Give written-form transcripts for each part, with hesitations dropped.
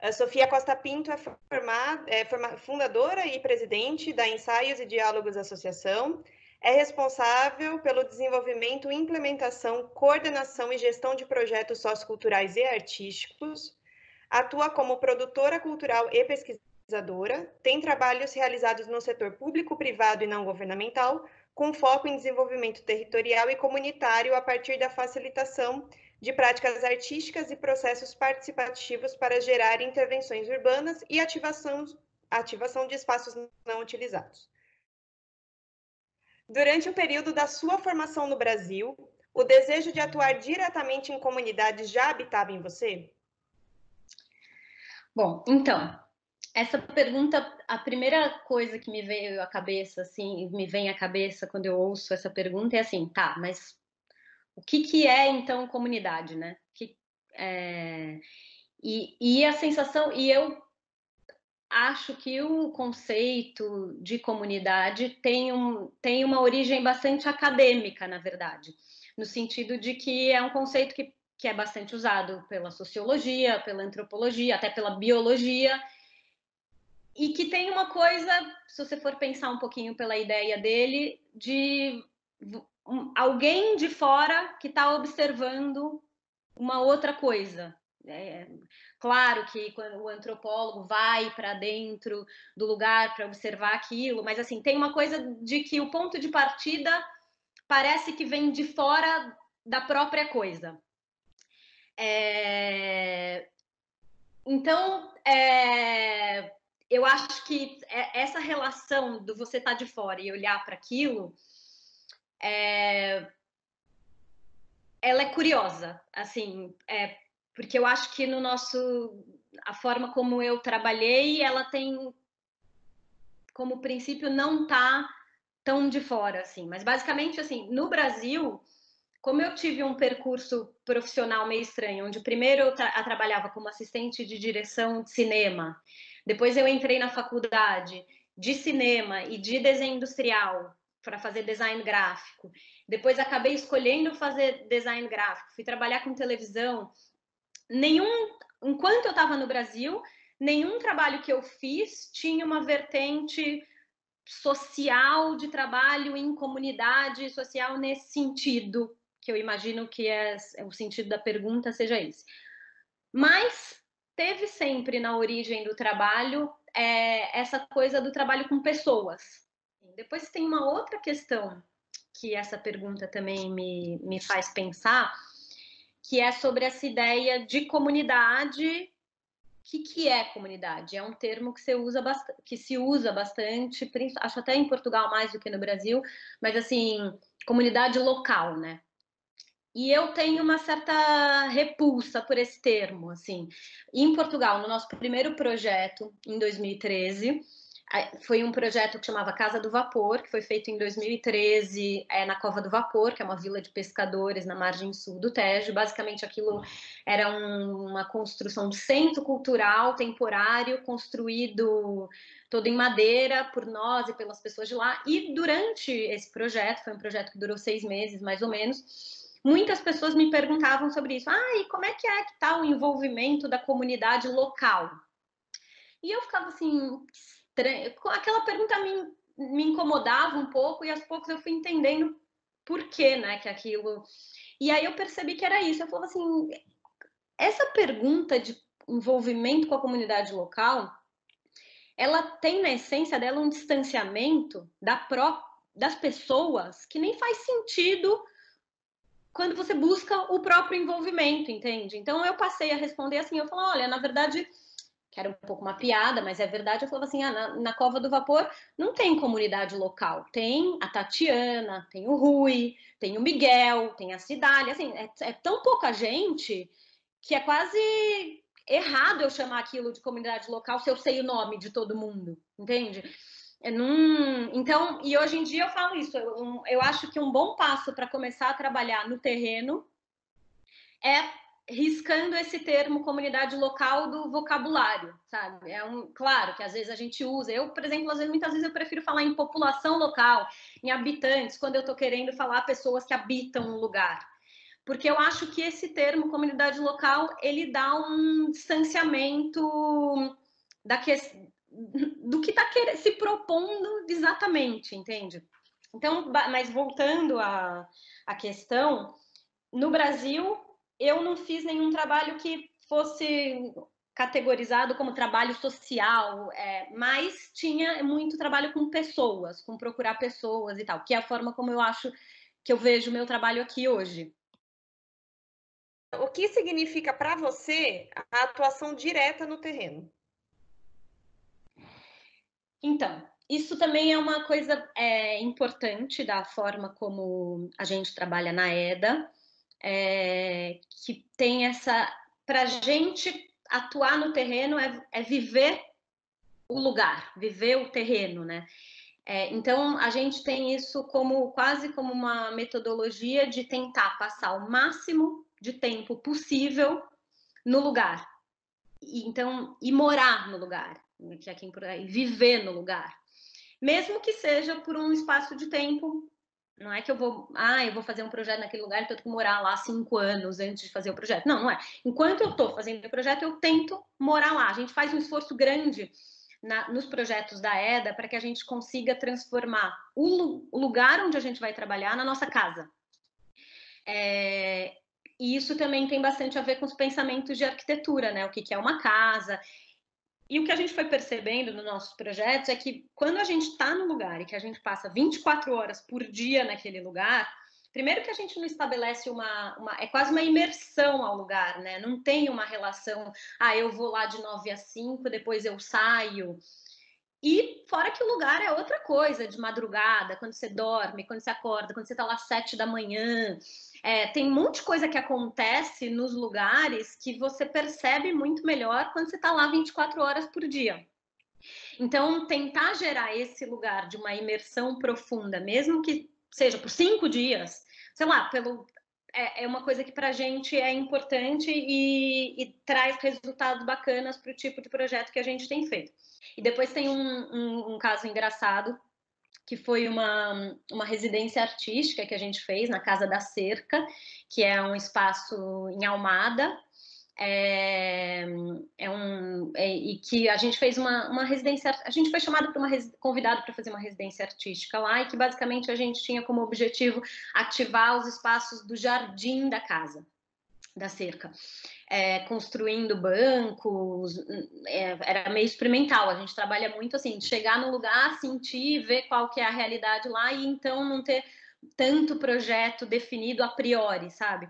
A Sofia Costa Pinto fundadora e presidente da Ensaios e Diálogos Associação, é responsável pelo desenvolvimento, implementação, coordenação e gestão de projetos socioculturais e artísticos, atua como produtora cultural e pesquisadora, tem trabalhos realizados no setor público, privado e não governamental, com foco em desenvolvimento territorial e comunitário a partir da facilitação de práticas artísticas e processos participativos para gerar intervenções urbanas e ativação de espaços não utilizados. Durante o período da sua formação no Brasil, o desejo de atuar diretamente em comunidades já habitava em você? Bom, então, essa pergunta, a primeira coisa que me veio à cabeça, assim, me vem à cabeça quando eu ouço essa pergunta é assim, tá, mas o que é então comunidade, né? E a sensação, e eu acho que o conceito de comunidade tem uma origem bastante acadêmica, na verdade, no sentido de que é um conceito que é bastante usado pela sociologia, pela antropologia, até pela biologia, e que tem uma coisa, se você for pensar um pouquinho pela ideia dele, de alguém de fora que está observando uma outra coisa. Claro que quando o antropólogo vai para dentro do lugar para observar aquilo, mas assim, tem uma coisa de que o ponto de partida parece que vem de fora da própria coisa. Então, eu acho que essa relação do você estar de fora e olhar para aquilo, ela é curiosa, assim, porque eu acho que a forma como eu trabalhei, ela tem como princípio não tá tão de fora, assim. Mas basicamente, assim, no Brasil, como eu tive um percurso profissional meio estranho, onde primeiro eu trabalhava como assistente de direção de cinema, depois eu entrei na faculdade de cinema e de desenho industrial para fazer design gráfico, depois acabei escolhendo fazer design gráfico, fui trabalhar com televisão. Enquanto eu estava no Brasil, nenhum trabalho que eu fiz tinha uma vertente social de trabalho em comunidade social nesse sentido, que eu imagino que é o sentido da pergunta seja esse. Mas teve sempre na origem do trabalho essa coisa do trabalho com pessoas. Depois tem uma outra questão que essa pergunta também me faz pensar, que é sobre essa ideia de comunidade. O que é comunidade? É um termo que se usa bastante, acho até em Portugal mais do que no Brasil, mas assim, comunidade local, né? E eu tenho uma certa repulsa por esse termo, assim. Em Portugal, no nosso primeiro projeto, em 2013, foi um projeto que chamava Casa do Vapor, que foi feito em 2013 na Cova do Vapor, que é uma vila de pescadores na margem sul do Tejo. Basicamente, aquilo era uma construção de centro cultural temporário, construído todo em madeira por nós e pelas pessoas de lá. E durante esse projeto, foi um projeto que durou 6 meses, mais ou menos, muitas pessoas me perguntavam sobre isso. E como é que está o envolvimento da comunidade local? E eu ficava assim, aquela pergunta me incomodava um pouco, e aos poucos eu fui entendendo por que, né, que aquilo... E aí eu percebi que era isso. Eu falava assim, essa pergunta de envolvimento com a comunidade local, ela tem na essência dela um distanciamento das pessoas que nem faz sentido quando você busca o próprio envolvimento, entende? Então eu passei a responder assim, eu falei, olha, na verdade, que era um pouco uma piada, mas é verdade, eu falava assim, na Cova do Vapor não tem comunidade local, tem a Tatiana, tem o Rui, tem o Miguel, tem a Cidália, assim, é tão pouca gente que é quase errado eu chamar aquilo de comunidade local se eu sei o nome de todo mundo, entende? Então, e hoje em dia eu falo isso, eu acho que um bom passo para começar a trabalhar no terreno é riscando esse termo comunidade local do vocabulário, sabe? Claro que às vezes a gente usa, eu, por exemplo, muitas vezes eu prefiro falar em população local, em habitantes, quando eu estou querendo falar pessoas que habitam um lugar. porque eu acho que esse termo comunidade local, ele dá um distanciamento do que está se propondo exatamente, entende? Então, mas voltando à questão, no Brasil, eu não fiz nenhum trabalho que fosse categorizado como trabalho social, mas tinha muito trabalho com pessoas, com procurar pessoas e tal, que é a forma como eu acho que eu vejo o meu trabalho aqui hoje. O que significa para você a atuação direta no terreno? Então, isso também é uma coisa importante da forma como a gente trabalha na EDA, que tem essa... Para a gente atuar no terreno é viver o lugar, viver o terreno, né? Então, a gente tem isso quase como uma metodologia de tentar passar o máximo de tempo possível no lugar. E morar no lugar, que aqui por aí, viver no lugar. Mesmo que seja por um espaço de tempo. Não é que eu vou fazer um projeto naquele lugar e tenho que morar lá 5 anos antes de fazer o projeto. Não, não é. Enquanto eu estou fazendo o projeto, eu tento morar lá. A gente faz um esforço grande nos projetos da EDA para que a gente consiga transformar o lugar onde a gente vai trabalhar na nossa casa. E isso também tem bastante a ver com os pensamentos de arquitetura, né? O que é uma casa. E o que a gente foi percebendo nos nossos projetos é que quando a gente está no lugar e que a gente passa 24 horas por dia naquele lugar, primeiro que a gente não estabelece é quase uma imersão ao lugar, né? Não tem uma relação, eu vou lá de 9 às 5, depois eu saio. E fora que o lugar é outra coisa, de madrugada, quando você dorme, quando você acorda, quando você está lá às 7 da manhã. Tem um monte de coisa que acontece nos lugares que você percebe muito melhor quando você está lá 24 horas por dia. Então, tentar gerar esse lugar de uma imersão profunda, mesmo que seja por 5 dias, sei lá, é uma coisa que para a gente é importante e traz resultados bacanas para o tipo de projeto que a gente tem feito. E depois tem um caso engraçado, que foi uma residência artística que a gente fez na Casa da Cerca, que é um espaço em Almada, e que a gente fez uma residência, a gente foi convidado para fazer uma residência artística lá, e que basicamente a gente tinha como objetivo ativar os espaços do jardim da casa da cerca, construindo bancos, era meio experimental. A gente trabalha muito assim, de chegar no lugar, sentir, ver qual que é a realidade lá, e então não ter tanto projeto definido a priori, sabe?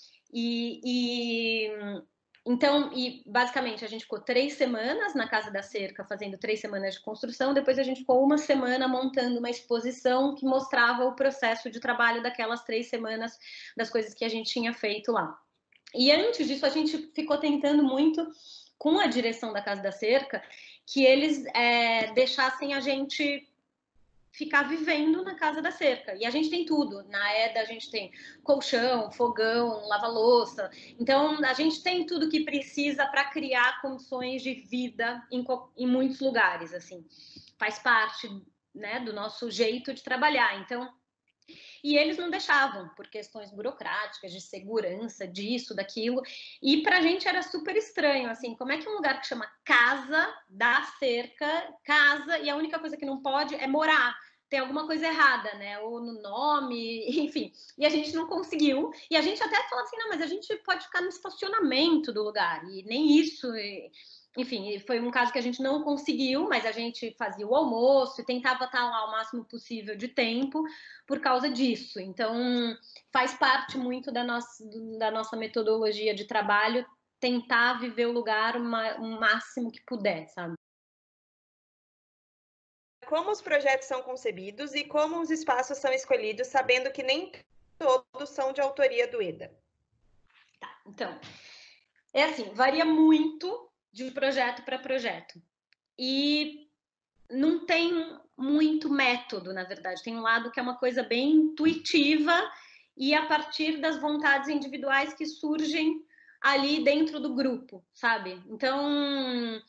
Então, basicamente, a gente ficou 3 semanas na Casa da Cerca, fazendo 3 semanas de construção, depois a gente ficou 1 semana montando uma exposição que mostrava o processo de trabalho daquelas 3 semanas, das coisas que a gente tinha feito lá. E antes disso, a gente ficou tentando muito, com a direção da Casa da Cerca, que eles deixassem a gente ficar vivendo na Casa da Cerca. E a gente tem tudo. Na EDA a gente tem colchão, fogão, lava-louça. Então, a gente tem tudo que precisa para criar condições de vida em muitos lugares, assim. Faz parte, né, do nosso jeito de trabalhar. Então, e eles não deixavam, por questões burocráticas, de segurança, disso, daquilo. E pra gente era super estranho, assim, como é que um lugar que chama Casa da Cerca, casa, e a única coisa que não pode é morar. Tem alguma coisa errada, né? Ou no nome, enfim. E a gente não conseguiu. E a gente até falou assim, não, mas a gente pode ficar no estacionamento do lugar. E nem isso... Enfim, foi um caso que a gente não conseguiu, mas a gente fazia o almoço e tentava estar lá o máximo possível de tempo por causa disso. Então, faz parte muito da nossa metodologia de trabalho tentar viver o lugar o máximo que puder, sabe? Como os projetos são concebidos e como os espaços são escolhidos, sabendo que nem todos são de autoria do EDA? Tá, então, assim, varia muito de projeto para projeto. E não tem muito método, na verdade. Tem um lado que é uma coisa bem intuitiva e a partir das vontades individuais que surgem ali dentro do grupo, sabe? Então,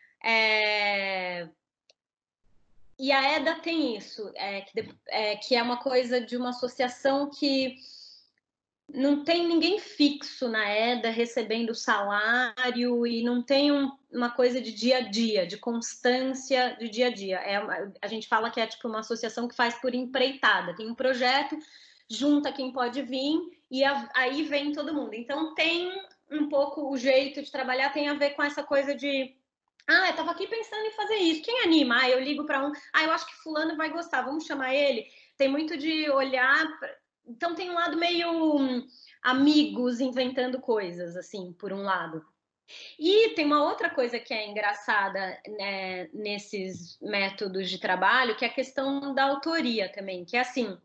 e a EDA tem isso, que é uma coisa de uma associação que não tem ninguém fixo na EDA recebendo salário e não tem uma coisa de dia a dia, de constância de dia a dia. A gente fala que é tipo uma associação que faz por empreitada. Tem um projeto, junta quem pode vir e aí vem todo mundo. Então tem um pouco o jeito de trabalhar, tem a ver com essa coisa de eu estava aqui pensando em fazer isso. Quem anima? Eu ligo para um. Eu acho que fulano vai gostar. Vamos chamar ele. Tem muito de olhar. Então tem um lado meio amigos inventando coisas, assim, por um lado. E tem uma outra coisa que é engraçada, né, nesses métodos de trabalho, que é a questão da autoria também, que é assim,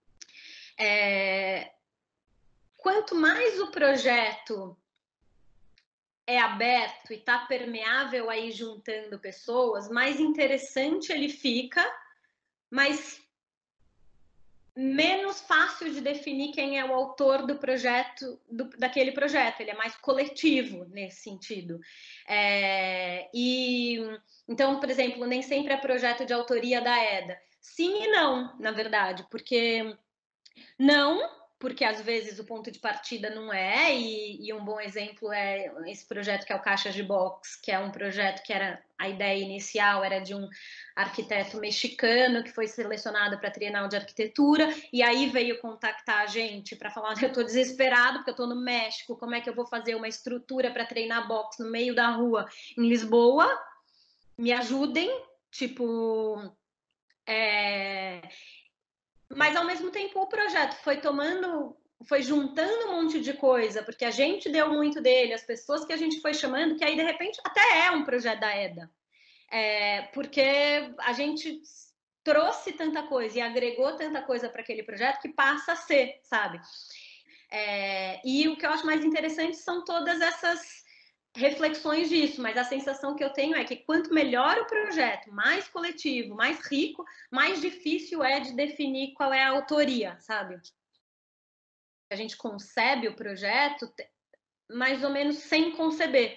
quanto mais o projeto é aberto e está permeável aí juntando pessoas, mais interessante ele fica, mas menos fácil de definir quem é o autor do projeto, daquele projeto. Ele é mais coletivo nesse sentido. Então, por exemplo, nem sempre é projeto de autoria da EDA. Sim e não, na verdade, porque às vezes o ponto de partida não é, e um bom exemplo é esse projeto que é o Caixas de Box, que é um projeto que a ideia inicial era de um arquiteto mexicano que foi selecionado para a Trienal de Arquitetura, e aí veio contactar a gente para falar, eu estou desesperado porque eu estou no México, como é que eu vou fazer uma estrutura para treinar boxe no meio da rua em Lisboa? Me ajudem, tipo... Mas, ao mesmo tempo, o projeto foi juntando um monte de coisa, porque a gente deu muito dele, as pessoas que a gente foi chamando, que aí, de repente, até é um projeto da EDA. Porque a gente trouxe tanta coisa e agregou tanta coisa para aquele projeto que passa a ser, sabe? E o que eu acho mais interessante são todas essas reflexões disso, mas a sensação que eu tenho é que quanto melhor o projeto, mais coletivo, mais rico, mais difícil é de definir qual é a autoria, sabe? A gente concebe o projeto mais ou menos sem conceber.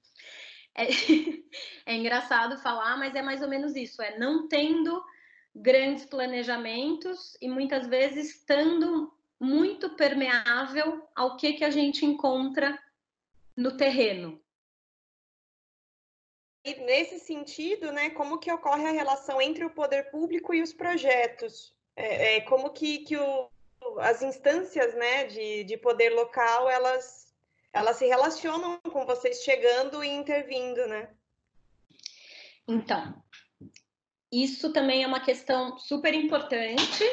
É engraçado falar, mas é mais ou menos isso, não tendo grandes planejamentos e muitas vezes estando muito permeável ao que a gente encontra no terreno. E nesse sentido, né, como que ocorre a relação entre o poder público e os projetos? Como que as instâncias, né, de poder local, elas se relacionam com vocês chegando e intervindo, né? Então, isso também é uma questão super importante,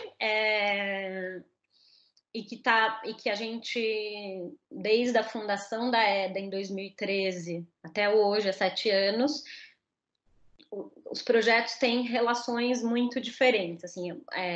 e que a gente, desde a fundação da EDA em 2013 até hoje, há 7 anos, os projetos têm relações muito diferentes. Assim,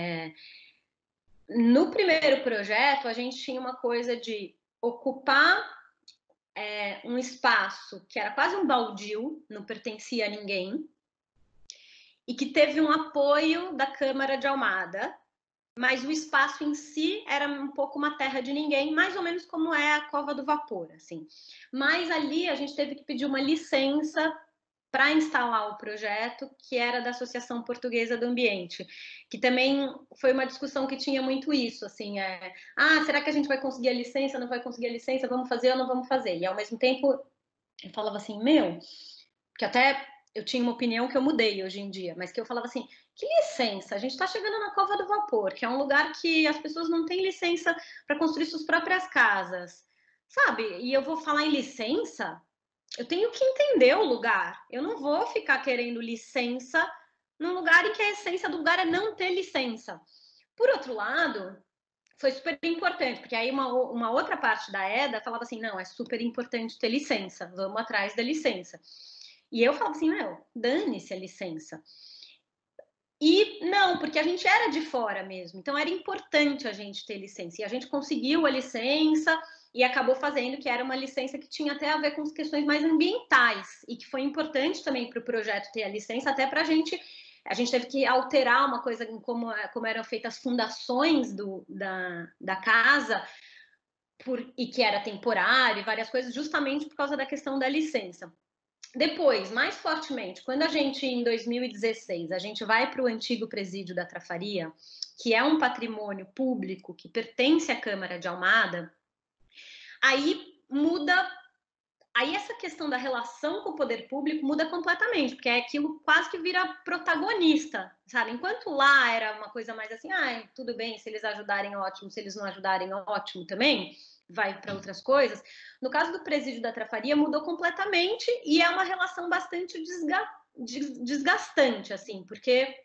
no primeiro projeto, a gente tinha uma coisa de ocupar um espaço que era quase um baldio, não pertencia a ninguém, e que teve um apoio da Câmara de Almada, mas o espaço em si era um pouco uma terra de ninguém, mais ou menos como é a Cova do Vapor, assim. Mas ali a gente teve que pedir uma licença para instalar o projeto, que era da Associação Portuguesa do Ambiente, que também foi uma discussão que tinha muito isso, assim, será que a gente vai conseguir a licença, não vai conseguir a licença, vamos fazer ou não vamos fazer? E ao mesmo tempo eu falava assim, que até eu tinha uma opinião que eu mudei hoje em dia, mas que eu falava assim, que licença? A gente está chegando na Cova do Vapor, que é um lugar que as pessoas não têm licença para construir suas próprias casas, sabe? E eu vou falar em licença? Eu tenho que entender o lugar. Eu não vou ficar querendo licença num lugar em que a essência do lugar é não ter licença. Por outro lado, foi super importante, porque aí uma outra parte da EDA falava assim, não, é super importante ter licença, vamos atrás da licença. E eu falava assim, dane-se a licença. E não, porque a gente era de fora mesmo, então era importante a gente ter licença. E a gente conseguiu a licença e acabou fazendo que era uma licença que tinha até a ver com as questões mais ambientais e que foi importante também para o projeto ter a licença, até para a gente teve que alterar uma coisa em como eram feitas as fundações da casa, e que era temporário, e várias coisas, justamente por causa da questão da licença. Depois, mais fortemente, quando a gente, em 2016, a gente vai para o antigo presídio da Trafaria, que é um patrimônio público que pertence à Câmara de Almada, aí muda. Aí essa questão da relação com o poder público muda completamente, porque aquilo quase que vira protagonista, sabe? Enquanto lá era uma coisa mais assim, tudo bem, se eles ajudarem, ótimo, se eles não ajudarem, ótimo também, vai para outras coisas. No caso do presídio da Trafaria, mudou completamente e é uma relação bastante desgastante, assim, porque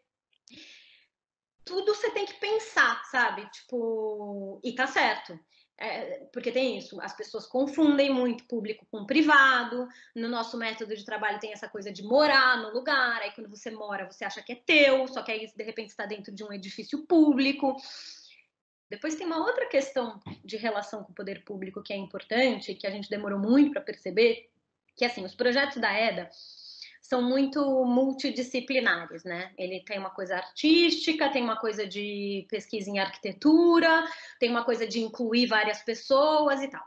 tudo você tem que pensar, sabe? Tipo, e tá certo. Porque tem isso, as pessoas confundem muito público com privado. No nosso método de trabalho tem essa coisa de morar no lugar, aí quando você mora, você acha que é teu, só que aí de repente está dentro de um edifício público. Depois tem uma outra questão de relação com o poder público que é importante, que a gente demorou muito para perceber, que assim, os projetos da EDA são muito multidisciplinares, né? Ele tem uma coisa artística, tem uma coisa de pesquisa em arquitetura, tem uma coisa de incluir várias pessoas e tal.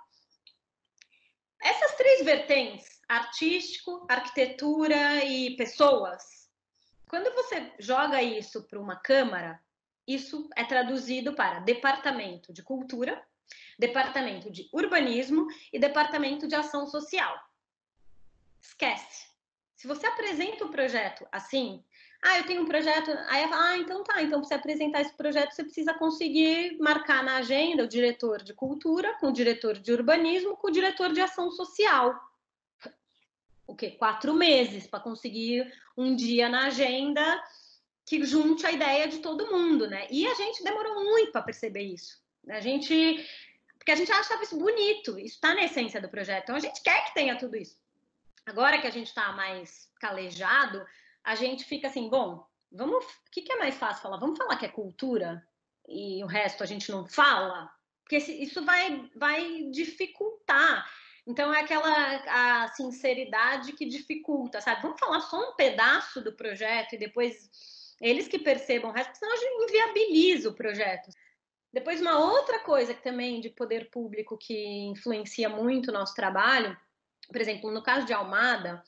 Essas três vertentes, artístico, arquitetura e pessoas, quando você joga isso para uma Câmara, isso é traduzido para Departamento de Cultura, Departamento de Urbanismo e Departamento de Ação Social. Esquece. Se você apresenta o projeto assim, eu tenho um projeto, aí fala, então tá, então para você apresentar esse projeto, você precisa conseguir marcar na agenda o diretor de cultura, com o diretor de urbanismo, com o diretor de ação social. O quê? 4 meses para conseguir um dia na agenda que junte a ideia de todo mundo, né? E a gente demorou muito para perceber isso. Porque a gente achava isso bonito, isso está na essência do projeto, então a gente quer que tenha tudo isso. Agora que a gente está mais calejado, a gente fica assim, bom, o que é mais fácil falar? Vamos falar que é cultura e o resto a gente não fala? Porque isso vai dificultar. Então é a sinceridade que dificulta, sabe? Vamos falar só um pedaço do projeto e depois eles que percebam o resto, porque senão a gente inviabiliza o projeto. Depois, uma outra coisa que também de poder público que influencia muito o nosso trabalho, por exemplo, no caso de Almada,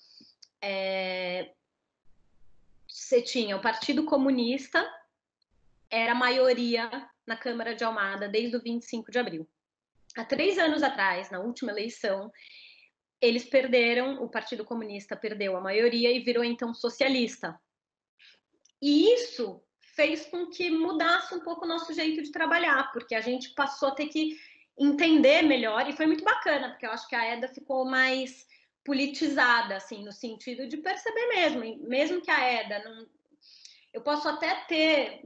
você tinha o Partido Comunista, era a maioria na Câmara de Almada desde o 25 de abril. Há 3 anos atrás, na última eleição, eles perderam, o Partido Comunista perdeu a maioria e virou então socialista. E isso fez com que mudasse um pouco o nosso jeito de trabalhar, porque a gente passou a ter que entender melhor, e foi muito bacana, porque eu acho que a EDA ficou mais politizada, assim, no sentido de perceber mesmo que a EDA não... Eu posso até ter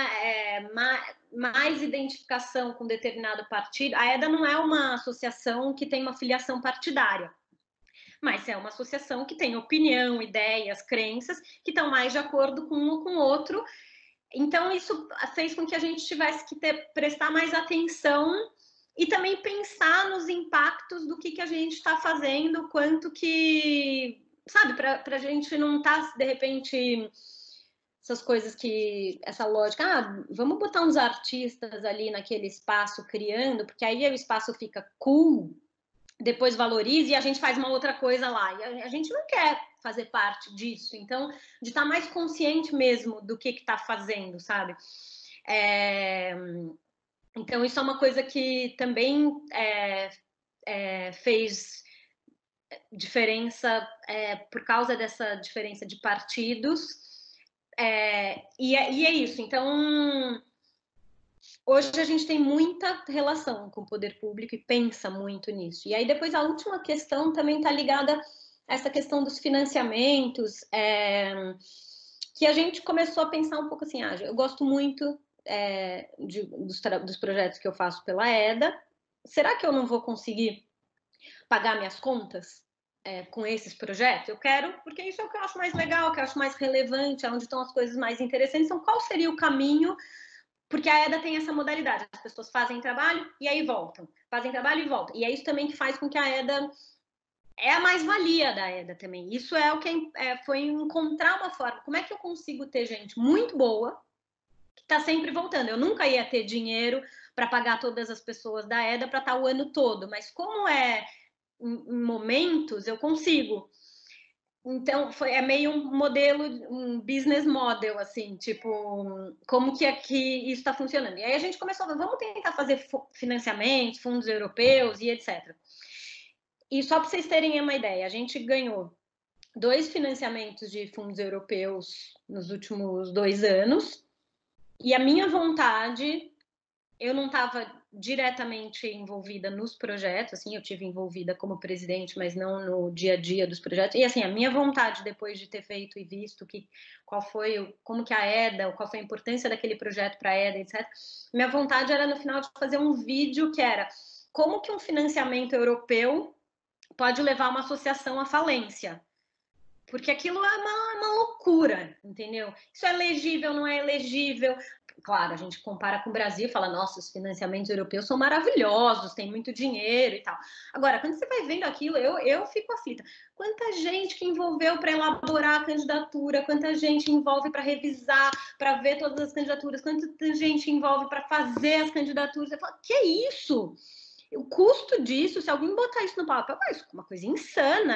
mais identificação com determinado partido. A EDA não é uma associação que tem uma filiação partidária, mas é uma associação que tem opinião, ideias, crenças, que estão mais de acordo com um ou com o outro. Então, isso fez com que a gente tivesse que prestar mais atenção e também pensar nos impactos do que a gente está fazendo, quanto que, sabe, para a gente não estar, de repente, essas coisas essa lógica, vamos botar uns artistas ali naquele espaço criando, porque aí o espaço fica cool, depois valoriza e a gente faz uma outra coisa lá. E a gente não quer fazer parte disso. Então, de estar mais consciente mesmo do que está fazendo, sabe? Então, isso é uma coisa que também fez diferença por causa dessa diferença de partidos. E é isso. Então, hoje a gente tem muita relação com o poder público e pensa muito nisso. E aí depois a última questão também está ligada a essa questão dos financiamentos, que a gente começou a pensar um pouco assim, eu gosto muito dos projetos que eu faço pela EDA, será que eu não vou conseguir pagar minhas contas com esses projetos? Eu quero, porque isso é o que eu acho mais legal, o que eu acho mais relevante, é onde estão as coisas mais interessantes. Então, qual seria o caminho? Porque a EDA tem essa modalidade, as pessoas fazem trabalho e aí voltam, fazem trabalho e voltam. E é isso também que faz com que a EDA é a mais-valia da EDA também. Isso é o que foi encontrar uma forma. Como é que eu consigo ter gente muito boa que está sempre voltando? Eu nunca ia ter dinheiro para pagar todas as pessoas da EDA para estar o ano todo, mas como em momentos eu consigo. Então, é meio um modelo, um business model, assim, tipo, como que aqui isso está funcionando. E aí a gente começou, vamos tentar fazer financiamentos, fundos europeus e etc. E só para vocês terem uma ideia, a gente ganhou 2 financiamentos de fundos europeus nos últimos 2 anos, e a minha vontade, eu não estava diretamente envolvida nos projetos, assim, eu tive envolvida como presidente, mas não no dia a dia dos projetos. E assim, a minha vontade depois de ter feito e visto como que a EDA, qual foi a importância daquele projeto para a EDA, etc. Minha vontade era no final de fazer um vídeo que era como que um financiamento europeu pode levar uma associação à falência. Porque aquilo é uma loucura, entendeu? Isso é elegível, não é elegível. Claro, a gente compara com o Brasil e fala, nossa, os financiamentos europeus são maravilhosos, tem muito dinheiro e tal. Agora, quando você vai vendo aquilo, eu fico aflita. Quanta gente que envolveu para elaborar a candidatura, quanta gente envolve para revisar, para ver todas as candidaturas, quanta gente envolve para fazer as candidaturas. Eu falo, que isso? O custo disso, se alguém botar isso no papel, isso é uma coisa insana.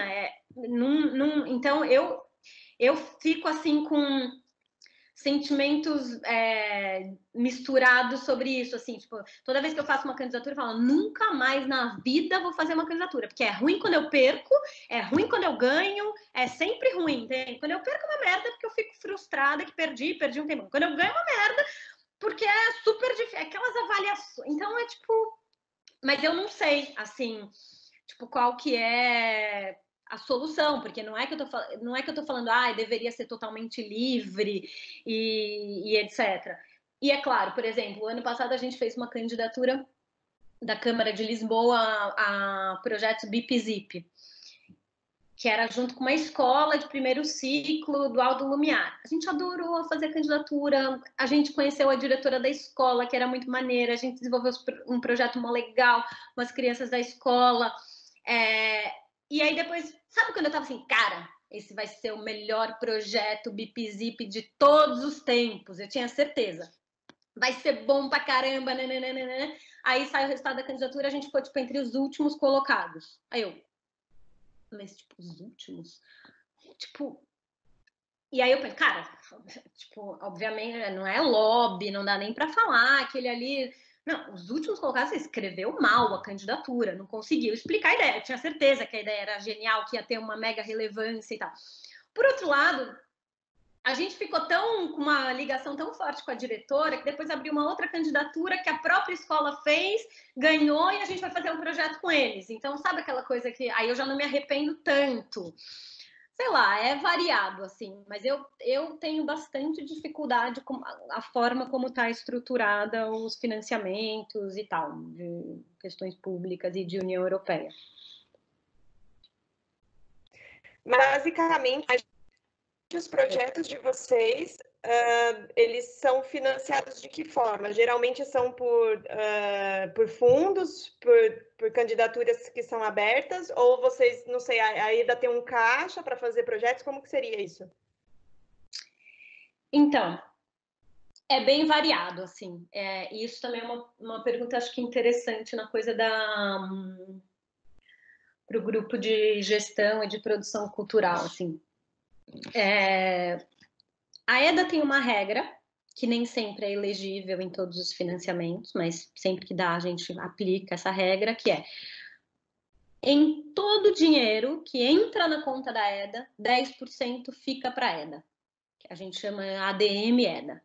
Então, eu fico assim com sentimentos misturados sobre isso, assim, tipo, toda vez que eu faço uma candidatura, eu falo, nunca mais na vida vou fazer uma candidatura, porque é ruim quando eu perco, é ruim quando eu ganho, é sempre ruim, entende? Quando eu perco é uma merda, porque eu fico frustrada que perdi um tempo. Quando eu ganho é uma merda, porque é super difícil, aquelas avaliações, então é tipo, mas eu não sei, assim, tipo, qual que é a solução, porque não é que eu tô falando, deveria ser totalmente livre e etc. E é claro, por exemplo, ano passado a gente fez uma candidatura da Câmara de Lisboa a projetos BIP-ZIP, que era junto com uma escola de primeiro ciclo do Aldo Lumiar. A gente adorou fazer a candidatura, a gente conheceu a diretora da escola, que era muito maneira, a gente desenvolveu um projeto mó legal com as crianças da escola. E aí depois, sabe quando eu tava assim, cara, esse vai ser o melhor projeto BIP-ZIP de todos os tempos, eu tinha certeza. Vai ser bom pra caramba, nananana. Aí sai o resultado da candidatura, a gente ficou, tipo, entre os últimos colocados. Aí eu, mas, tipo, os últimos? Tipo... E aí eu pensei, cara, tipo, obviamente não é lobby, não dá nem pra falar, aquele ali... Não, os últimos colocados, você escreveu mal a candidatura, não conseguiu explicar a ideia. Eu tinha certeza que a ideia era genial, que ia ter uma mega relevância e tal. Por outro lado, a gente ficou com uma ligação tão forte com a diretora que depois abriu uma outra candidatura que a própria escola fez, ganhou e a gente vai fazer um projeto com eles. Então, sabe aquela coisa que aí eu já não me arrependo tanto. Sei lá, é variado, assim, mas eu tenho bastante dificuldade com a forma como está estruturada os financiamentos e tal, de questões públicas e de União Europeia. Basicamente, os projetos de vocês, eles são financiados de que forma? Geralmente são por fundos, por candidaturas que são abertas, ou vocês, não sei, ainda tem um caixa para fazer projetos? Como que seria isso? Então, é bem variado, assim. Isso também é uma pergunta, acho que interessante na coisa para o grupo de gestão e de produção cultural, assim. A EDA tem uma regra, que nem sempre é elegível em todos os financiamentos, mas sempre que dá a gente aplica essa regra, que é em todo o dinheiro que entra na conta da EDA, 10% fica para a EDA, que a gente chama ADM EDA,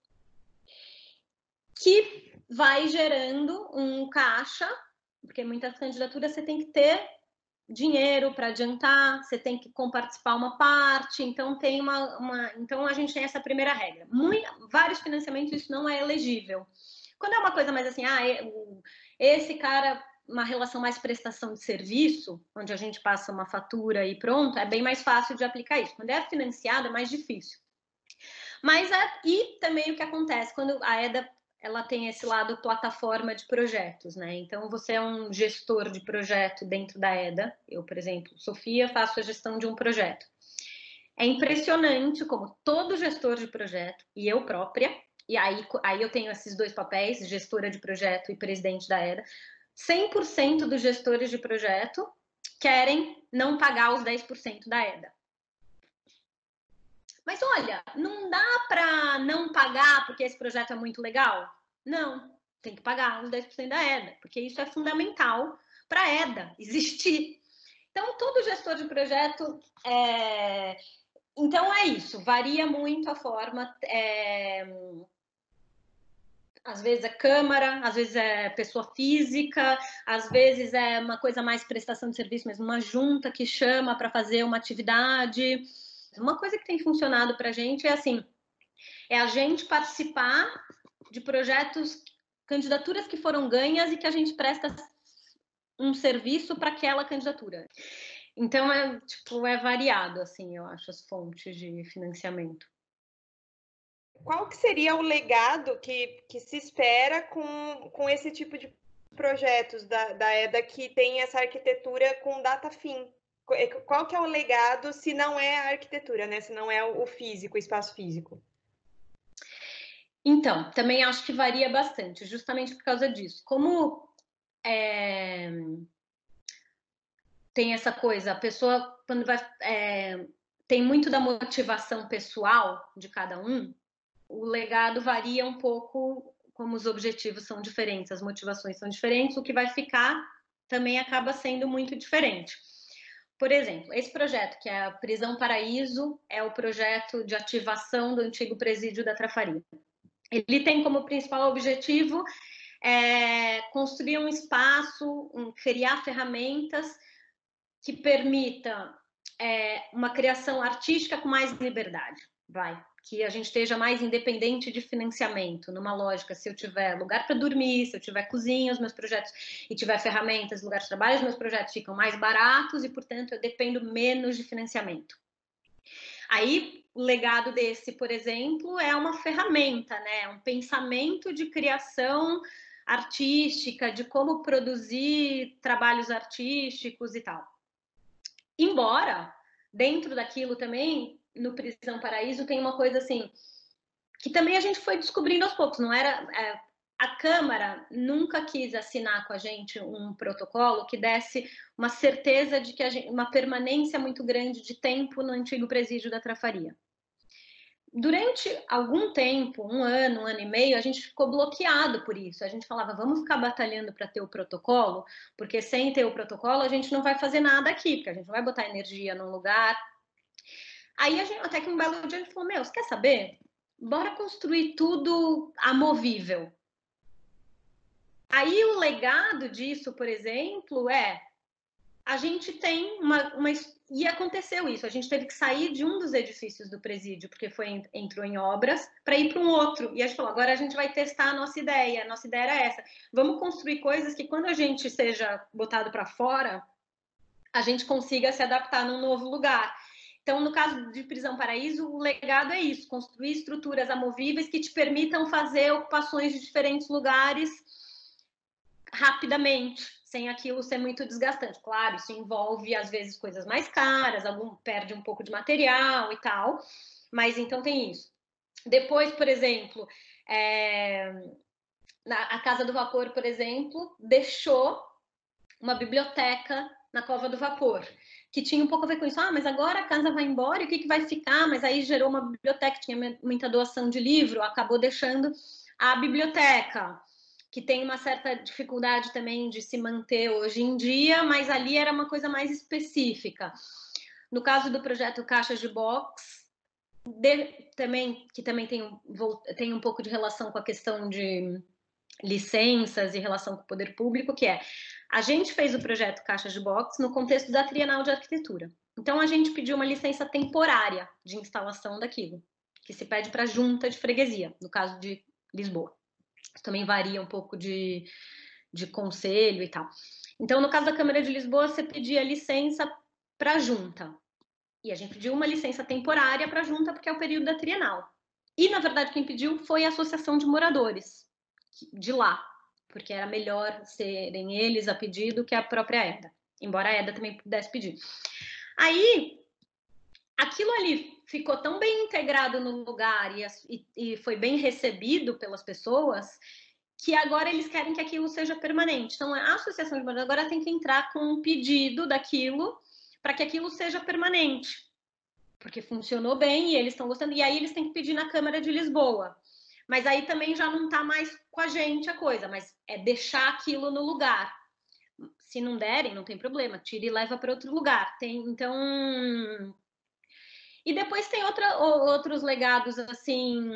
que vai gerando um caixa, porque muitas candidaturas você tem que ter dinheiro para adiantar, você tem que comparticipar uma parte, então tem então a gente tem essa primeira regra. Vários financiamentos isso não é elegível. Quando é uma coisa mais assim, esse cara, uma relação mais prestação de serviço, onde a gente passa uma fatura e pronto, é bem mais fácil de aplicar isso. Quando é financiado é mais difícil. Mas e também o que acontece quando a EDA ela tem esse lado plataforma de projetos, né? Então, você é um gestor de projeto dentro da EDA. Eu, por exemplo, Sofia, faço a gestão de um projeto. É impressionante como todo gestor de projeto, e eu própria, e aí eu tenho esses dois papéis, gestora de projeto e presidente da EDA, 100% dos gestores de projeto querem não pagar os 10% da EDA. Mas olha, não dá para não pagar porque esse projeto é muito legal? Não, tem que pagar os 10% da EDA, porque isso é fundamental para a EDA existir. Então, todo gestor de projeto Então é isso, varia muito a forma. Às vezes é câmara, às vezes é pessoa física, às vezes é uma coisa mais prestação de serviço mesmo, uma junta que chama para fazer uma atividade. Uma coisa que tem funcionado para a gente é assim, é a gente participar de projetos, candidaturas que foram ganhas e que a gente presta um serviço para aquela candidatura. Então é variado, assim, eu acho, as fontes de financiamento. Qual que seria o legado que se espera com esse tipo de projetos da EDA que tem essa arquitetura com data fim? Qual que é o legado se não é a arquitetura, né? Se não é o físico, o espaço físico? Então, também acho que varia bastante, justamente por causa disso. Como tem essa coisa, a pessoa, quando vai. Tem muito da motivação pessoal de cada um, o legado varia um pouco, como os objetivos são diferentes, as motivações são diferentes, o que vai ficar também acaba sendo muito diferente. Por exemplo, esse projeto, que é a Prisão Paraíso, é o projeto de ativação do antigo presídio da Trafaria. Ele tem como principal objetivo construir um espaço, criar ferramentas que permita uma criação artística com mais liberdade, que a gente esteja mais independente de financiamento, numa lógica, se eu tiver lugar para dormir, se eu tiver cozinha, os meus projetos, e tiver ferramentas, lugar de trabalho, os meus projetos ficam mais baratos e, portanto, eu dependo menos de financiamento. Aí, o legado desse, por exemplo, é uma ferramenta, né? Um pensamento de criação artística, de como produzir trabalhos artísticos e tal. Embora, dentro daquilo também, no Prisão Paraíso, tem uma coisa assim, que também a gente foi descobrindo aos poucos, não era... a Câmara nunca quis assinar com a gente um protocolo que desse uma certeza de que uma permanência muito grande de tempo no antigo presídio da Trafaria. Durante algum tempo, um ano e meio, a gente ficou bloqueado por isso. A gente falava, vamos ficar batalhando para ter o protocolo, porque sem ter o protocolo a gente não vai fazer nada aqui, porque a gente não vai botar energia num lugar. Aí até que um belo dia a gente falou, você quer saber? Bora construir tudo amovível. Aí o legado disso, por exemplo, a gente tem e aconteceu isso, a gente teve que sair de um dos edifícios do presídio, porque entrou em obras, para ir para um outro, e a gente falou, agora a gente vai testar a nossa ideia era essa, vamos construir coisas que quando a gente seja botado para fora, a gente consiga se adaptar num novo lugar. Então, no caso de Prisão Paraíso, o legado é isso, construir estruturas amovíveis que te permitam fazer ocupações de diferentes lugares rapidamente, sem aquilo ser muito desgastante. Claro, isso envolve, às vezes, coisas mais caras, algum perde um pouco de material e tal, mas então tem isso. Depois, por exemplo, a Casa do Vapor, por exemplo, deixou uma biblioteca na Cova do Vapor, que tinha um pouco a ver com isso. Mas agora a casa vai embora, e o que vai ficar? Mas aí gerou uma biblioteca, tinha muita doação de livro, acabou deixando a biblioteca, que tem uma certa dificuldade também de se manter hoje em dia, mas ali era uma coisa mais específica. No caso do projeto Caixas de Box, que também tem um pouco de relação com a questão de licenças e relação com o poder público, que a gente fez o projeto Caixas de Box no contexto da Trienal de Arquitetura. Então, a gente pediu uma licença temporária de instalação daquilo, que se pede para a junta de freguesia, no caso de Lisboa. Também varia um pouco de conselho e tal. Então, no caso da Câmara de Lisboa, você pedia licença para a junta. E a gente pediu uma licença temporária para a junta, porque é o período da Trienal. E, na verdade, quem pediu foi a Associação de Moradores de lá, porque era melhor serem eles a pedido que a própria EDA, embora a EDA também pudesse pedir. Aí, aquilo ali ficou tão bem integrado no lugar e foi bem recebido pelas pessoas, que agora eles querem que aquilo seja permanente. Então, a Associação de Moradores agora tem que entrar com um pedido daquilo para que aquilo seja permanente. porque funcionou bem e eles estão gostando, e aí eles têm que pedir na Câmara de Lisboa. Mas aí também já não está mais com a gente a coisa, mas é deixar aquilo no lugar. Se não derem, não tem problema, tira e leva para outro lugar. Então. E depois tem outros legados, assim,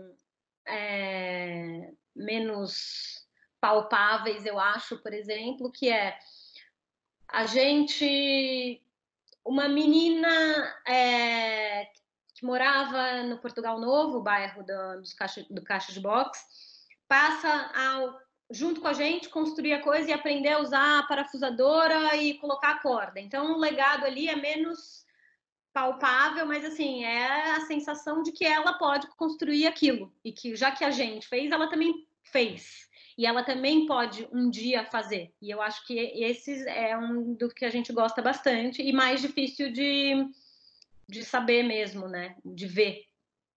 menos palpáveis, eu acho, por exemplo, que é a gente. Uma menina que morava no Portugal Novo, bairro do Caixa de Box, passa junto com a gente, construir a coisa e aprender a usar a parafusadora e colocar a corda. Então, o legado ali é menos palpável, mas assim, é a sensação de que ela pode construir aquilo. E que já que a gente fez, ela também fez. E ela também pode um dia fazer. E eu acho que esse é um do que a gente gosta bastante e mais difícil de saber mesmo, né? De ver.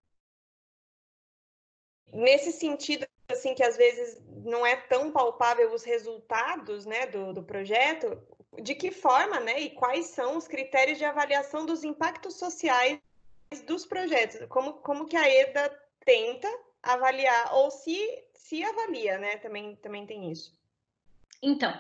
Nesse sentido, assim, que às vezes não é tão palpável os resultados, né, do projeto, de que forma, né, e quais são os critérios de avaliação dos impactos sociais dos projetos? Como que a EDA tenta avaliar, ou se avalia, né? Também tem isso. Então,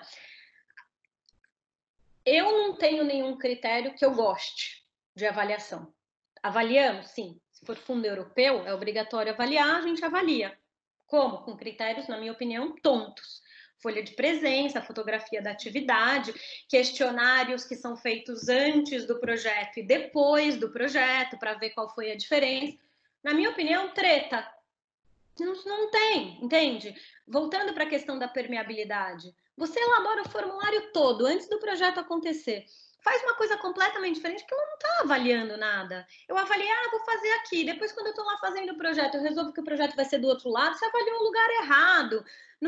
eu não tenho nenhum critério que eu goste de avaliação. Avaliamos, sim. Se for fundo europeu, é obrigatório avaliar, a gente avalia. Como? Com critérios, na minha opinião, tontos. Folha de presença, fotografia da atividade, questionários que são feitos antes do projeto e depois do projeto, para ver qual foi a diferença. Na minha opinião, treta. Não tem, entende? Voltando para a questão da permeabilidade, você elabora o formulário todo antes do projeto acontecer. Faz uma coisa completamente diferente que ela não está avaliando nada. Eu avaliei, vou fazer aqui. Depois, quando eu estou lá fazendo o projeto, eu resolvo que o projeto vai ser do outro lado, você avaliou um lugar errado.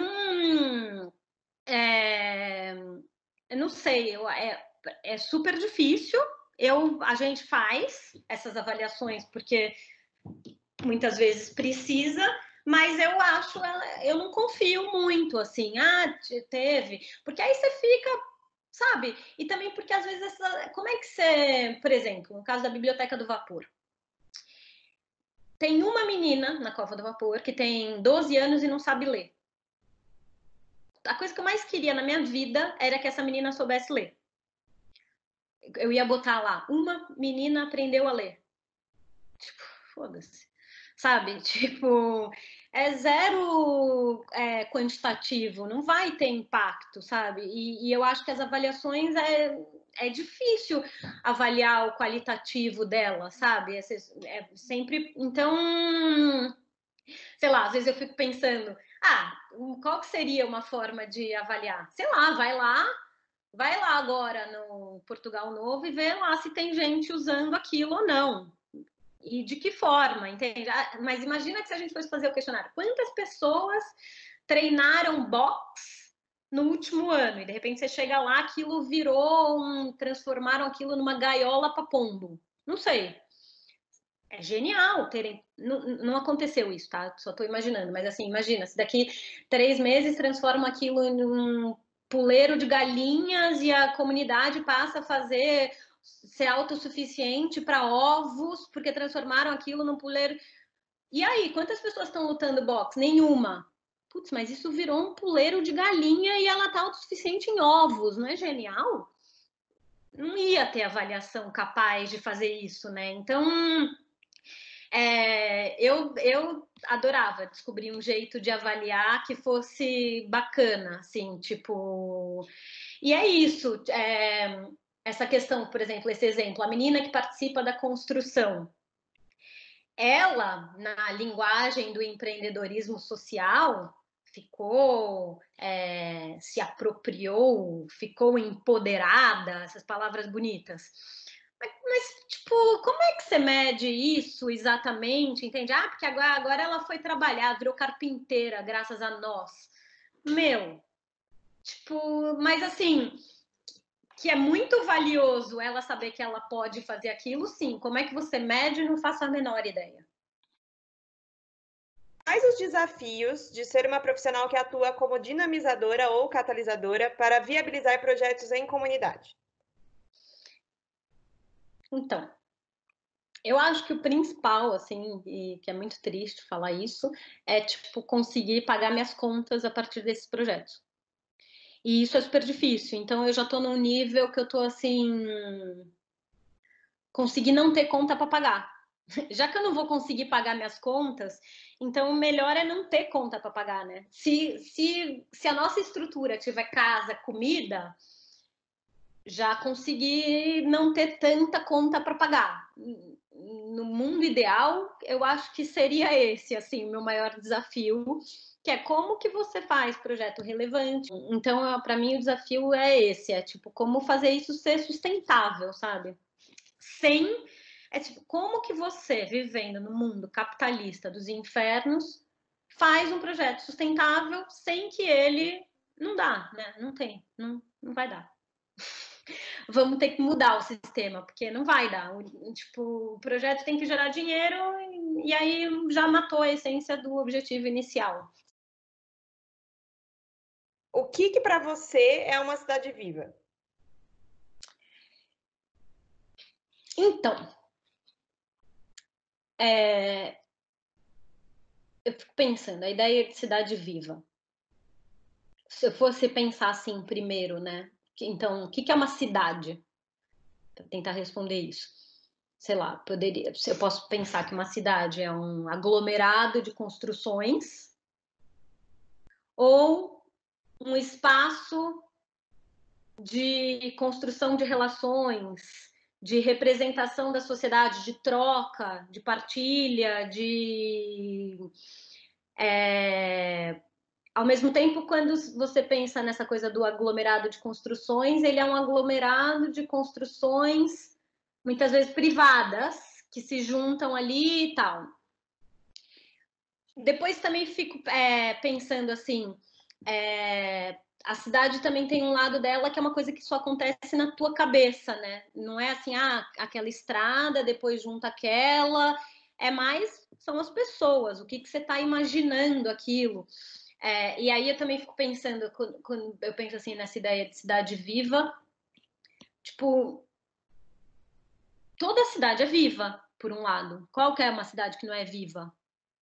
Eu não sei, é super difícil. A gente faz essas avaliações porque muitas vezes precisa, mas eu não confio muito, assim, teve, porque aí você fica, sabe? E também porque às vezes, como é que você, por exemplo, no caso da Biblioteca do Vapor, tem uma menina na Cova do Vapor que tem 12 anos e não sabe ler. A coisa que eu mais queria na minha vida era que essa menina soubesse ler. Eu ia botar lá, uma menina aprendeu a ler. Tipo, foda-se. Sabe? Tipo, é zero quantitativo, não vai ter impacto, sabe? E eu acho que as avaliações é difícil avaliar o qualitativo dela, sabe? É sempre. Então, sei lá, às vezes eu fico pensando, qual que seria uma forma de avaliar? Sei lá, vai lá agora no Portugal Novo e vê lá se tem gente usando aquilo ou não. E de que forma, entende? Mas imagina que se a gente fosse fazer o questionário, quantas pessoas treinaram box no último ano? E de repente você chega lá, aquilo transformaram aquilo numa gaiola para pombo. Não sei. É genial terem. Não aconteceu isso, tá? Só estou imaginando. Mas assim, imagina, se daqui 3 meses transforma aquilo em um puleiro de galinhas e a comunidade passa a ser autossuficiente para ovos, porque transformaram aquilo num puleiro. E aí, quantas pessoas estão lutando boxe? Nenhuma. Putz, mas isso virou um puleiro de galinha e ela tá autossuficiente em ovos, não é genial? Não ia ter avaliação capaz de fazer isso, né? Então, eu adorava descobrir um jeito de avaliar que fosse bacana, assim, tipo. E é isso. Essa questão, por exemplo, esse exemplo, a menina que participa da construção. Ela, na linguagem do empreendedorismo social, se apropriou, ficou empoderada, essas palavras bonitas. Mas, tipo, como é que você mede isso exatamente? Entende? Porque agora ela foi trabalhar, virou carpinteira, graças a nós. Meu, tipo, mas assim, que é muito valioso ela saber que ela pode fazer aquilo, sim. Como é que você mede? Não faço a menor ideia. Quais os desafios de ser uma profissional que atua como dinamizadora ou catalisadora para viabilizar projetos em comunidade? Então, Eu acho que o principal, assim, e que é muito triste falar isso, é, tipo, conseguir pagar minhas contas a partir desses projetos. E isso é super difícil. Então, eu já tô num nível que eu tô, assim, conseguir não ter conta para pagar. Já que eu não vou conseguir pagar minhas contas, então o melhor é não ter conta para pagar, né? Se a nossa estrutura tiver casa, comida, já consegui não ter tanta conta para pagar. No mundo ideal, eu acho que seria esse, assim, o meu maior desafio, que é como que você faz projeto relevante. Então, para mim, o desafio é esse, é tipo, como fazer isso ser sustentável, sabe? Sem... É tipo, como que você, vivendo no mundo capitalista dos infernos, faz um projeto sustentável sem que ele... Não dá, né? Não tem, não vai dar. Vamos ter que mudar o sistema, porque não vai dar. Tipo, o projeto tem que gerar dinheiro e aí já matou a essência do objetivo inicial. O que para você é uma cidade viva? Então, eu fico pensando, a ideia de cidade viva. Se eu fosse pensar assim primeiro, né? Então, o que é uma cidade? Para tentar responder isso. Sei lá, poderia, eu posso pensar que uma cidade é um aglomerado de construções ou um espaço de construção de relações, de representação da sociedade, de troca, de partilha, de ao mesmo tempo, quando você pensa nessa coisa do aglomerado de construções, ele é um aglomerado de construções, muitas vezes privadas, que se juntam ali e tal. Depois também fico pensando assim, a cidade também tem um lado dela que é uma coisa que só acontece na tua cabeça, né? Não é assim, aquela estrada, depois junta aquela, é mais, são as pessoas, o que você está imaginando aquilo. E aí eu também fico pensando, quando eu penso assim nessa ideia de cidade viva, tipo, toda cidade é viva, por um lado. Qual que é uma cidade que não é viva?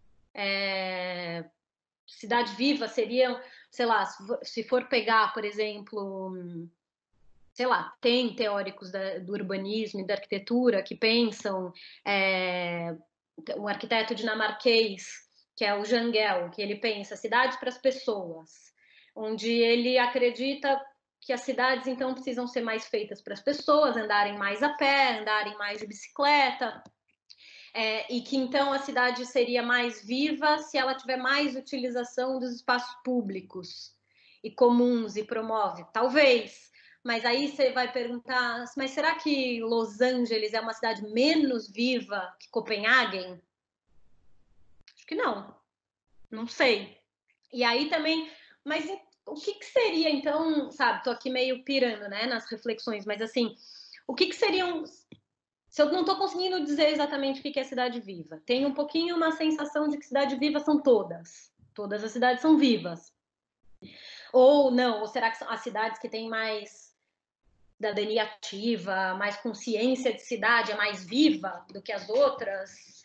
Cidade viva seria, sei lá, se for pegar, por exemplo, sei lá, tem teóricos do urbanismo e da arquitetura que pensam, um arquiteto dinamarquês, que é o Jangel, que ele pensa cidade para as pessoas, onde ele acredita que as cidades, então, precisam ser mais feitas para as pessoas andarem mais a pé, andarem mais de bicicleta, e que, então, a cidade seria mais viva se ela tiver mais utilização dos espaços públicos e comuns e promove. Talvez, mas aí você vai perguntar, mas será que Los Angeles é uma cidade menos viva que Copenhague? Acho que não sei. E aí também, mas o que seria então, sabe, tô aqui meio pirando, né, nas reflexões, mas assim, o que seriam, se eu não tô conseguindo dizer exatamente o que é cidade viva, tem um pouquinho uma sensação de que cidade viva são todas as cidades são vivas, ou não, ou será que são as cidades que têm mais cidadania ativa, mais consciência de cidade, é mais viva do que as outras,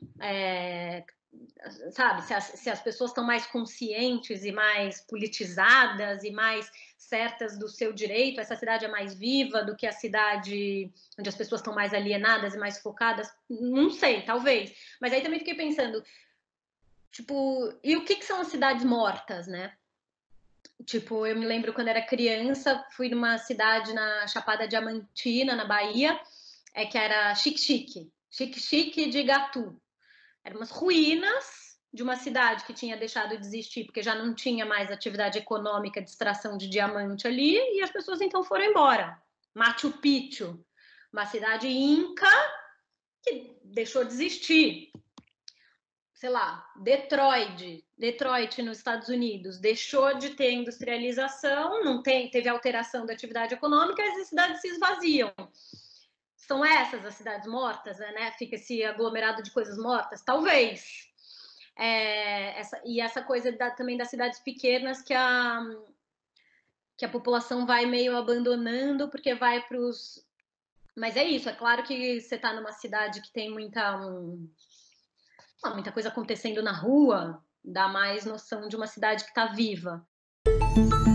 sabe, se as pessoas estão mais conscientes e mais politizadas e mais certas do seu direito, essa cidade é mais viva do que a cidade onde as pessoas estão mais alienadas e mais focadas, não sei, talvez. Mas aí também fiquei pensando, tipo, e o que são as cidades mortas, né? Tipo, eu me lembro quando era criança, fui numa cidade na Chapada Diamantina, na Bahia, que era Xique-Xique, Xique-Xique de Igatu. Eram umas ruínas de uma cidade que tinha deixado de existir, porque já não tinha mais atividade econômica de extração de diamante ali, e as pessoas então foram embora. Machu Picchu, uma cidade inca que deixou de existir. Sei lá, Detroit nos Estados Unidos, deixou de ter industrialização, não teve alteração da atividade econômica, as cidades se esvaziam. São essas as cidades mortas, né? Fica esse aglomerado de coisas mortas? Talvez. Essa coisa também das cidades pequenas que a população vai meio abandonando porque vai para os Mas é isso, é claro que você está numa cidade que tem muita coisa acontecendo na rua, dá mais noção de uma cidade que está viva.